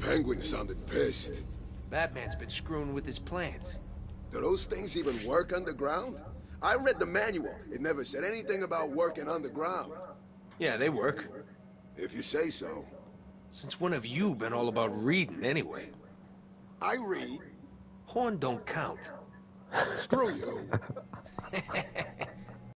Penguin sounded pissed. Batman's been screwing with his plans. Do those things even work underground? I read the manual. It never said anything about working underground. Yeah, they work. If you say so. Since when have you been all about reading, anyway? I read. Horn don't count. Screw you.